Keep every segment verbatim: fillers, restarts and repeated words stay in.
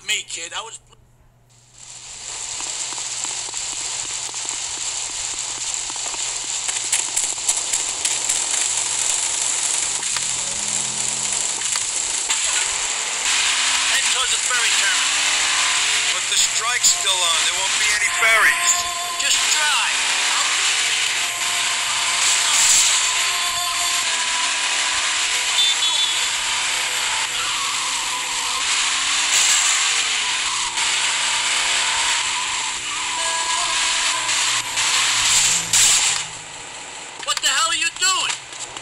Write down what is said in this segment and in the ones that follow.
me, kid. I was... Heading towards the ferry terminal. But the strike's still on. There won't be any ferries. Just drive. What the hell are you doing?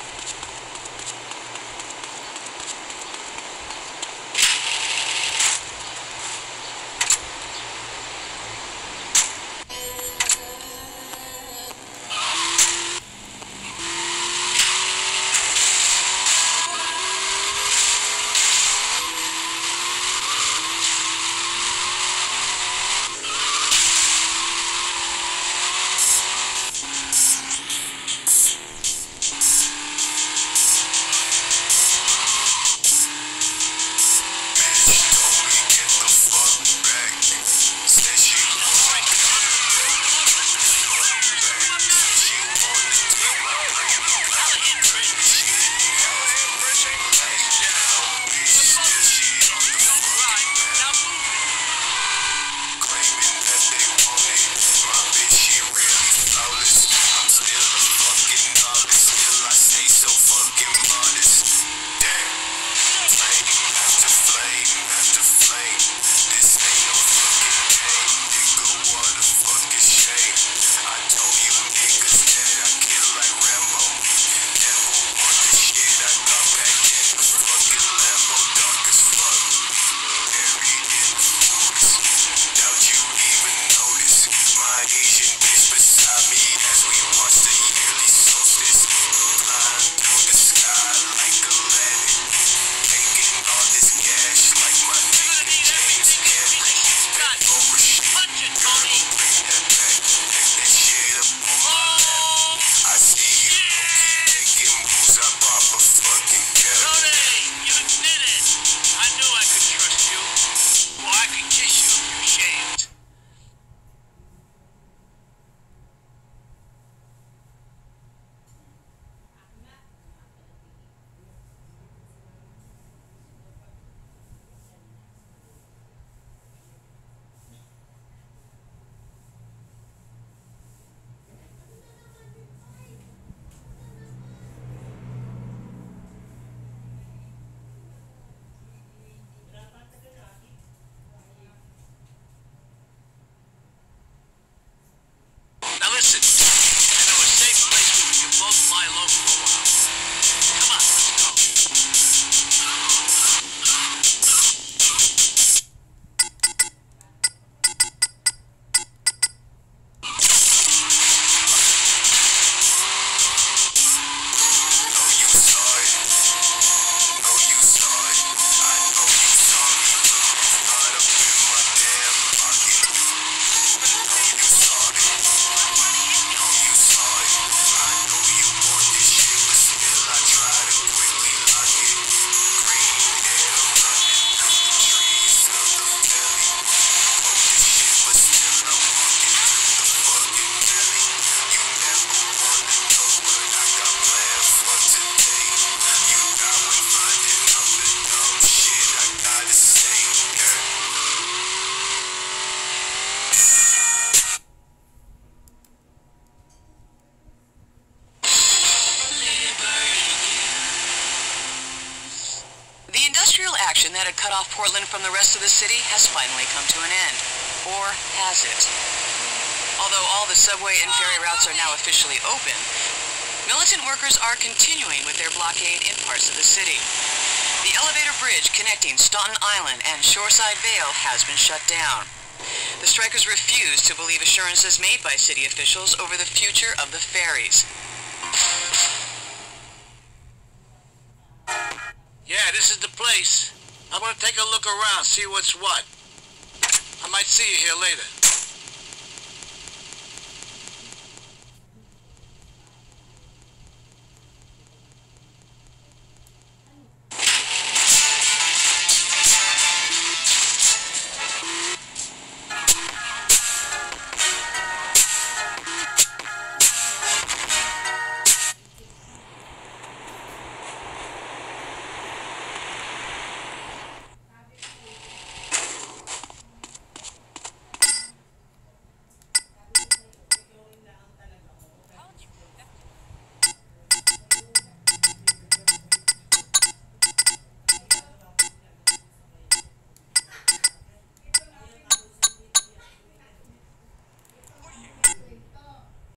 Listen, I know a safe place where we can both fly low for a while. Come on, let's go. No, you saw it. No, you saw it. I know you saw me. Caught up in my damn pocket. No, you saw it. No, you saw it. I know you want this shit, but still I try to quickly lock it. Green hair running through the trees of the valley. Want this shit, but still I'm walking through the fucking valley. You never wanna know what I got planned for today. You got me finding all the dumb shit I gotta say, girl. The industrial action that had cut off Portland from the rest of the city has finally come to an end. Or has it? Although all the subway and ferry routes are now officially open, militant workers are continuing with their blockade in parts of the city. The elevator bridge connecting Staunton Island and Shoreside Vale has been shut down. The strikers refuse to believe assurances made by city officials over the future of the ferries. Yeah, this is the place. I'm gonna take a look around, see what's what. I might see you here later.